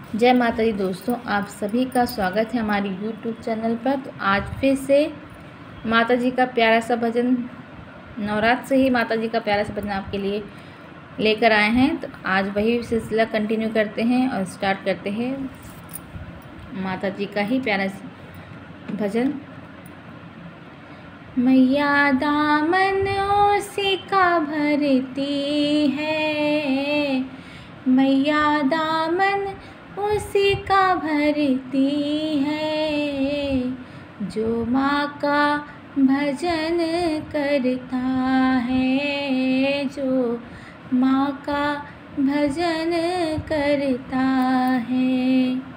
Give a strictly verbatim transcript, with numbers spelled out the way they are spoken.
जय माता दी दोस्तों, आप सभी का स्वागत है हमारी यूट्यूब चैनल पर। तो आज फिर से माता जी का प्यारा सा भजन, नवरात्र से ही माता जी का प्यारा सा भजन आपके लिए लेकर आए हैं। तो आज वही सिलसिला कंटिन्यू करते हैं और स्टार्ट करते हैं माता जी का ही प्यारा भजन। मैया दामन उसी का भरती है, मैया दामन उसी का भरती है, जो माँ का भजन करता है, जो माँ का भजन करता है।